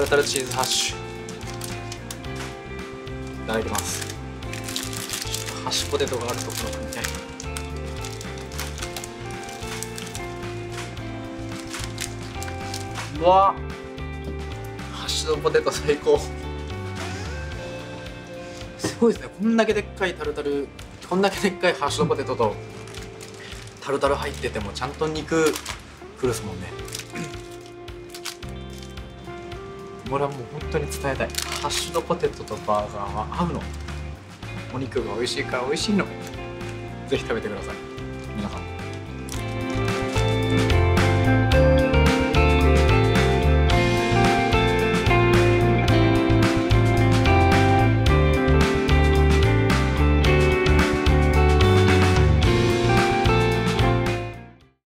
ルタルチーズハッシュいただきます。ハッシュポテトがあるところが見たい。うわハッシュドポテト最高。すごいですね。こんだけでっかいタルタル、こんだけでっかいハッシュドポテトとタルタル入っててもちゃんと肉くるっすもんね。これはもう本当に伝えたい。ハッシュドポテトとバーガーは合うの。お肉が美味しいから美味しいの。ぜひ食べてください。